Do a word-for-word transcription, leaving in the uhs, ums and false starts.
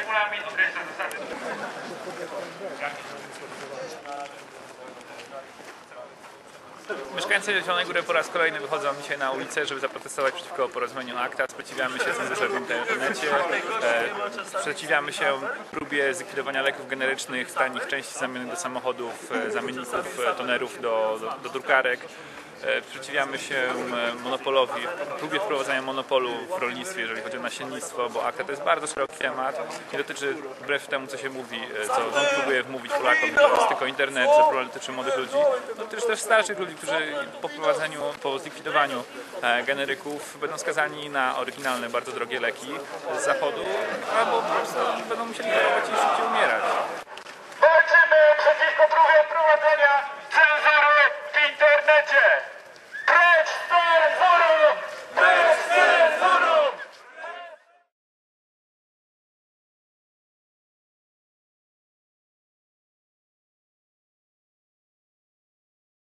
Regulamin określa zasady. Mieszkańcy Zielonej Góry po raz kolejny wychodzą dzisiaj na ulicę, żeby zaprotestować przeciwko porozumieniu ACTA. Sprzeciwiamy się cenzurze w internecie, e, sprzeciwiamy się próbie zlikwidowania leków generycznych, tanich części zamiennych do samochodów, e, zamienników e, tonerów do, do, do drukarek. E, sprzeciwiamy się monopolowi, próbie wprowadzania monopolu w rolnictwie, jeżeli chodzi o nasiennictwo, bo ACTA to jest bardzo szeroki temat. Nie dotyczy, wbrew temu co się mówi, co rząd próbuje wmówić Polakom, że to jest tylko internet, że problem dotyczy młodych ludzi. Dotyczy też starszych ludzi, którzy po wprowadzeniu, po zlikwidowaniu generyków będą skazani na oryginalne, bardzo drogie leki z zachodu, albo po prostu będą musieli chorować i szybciej umierać.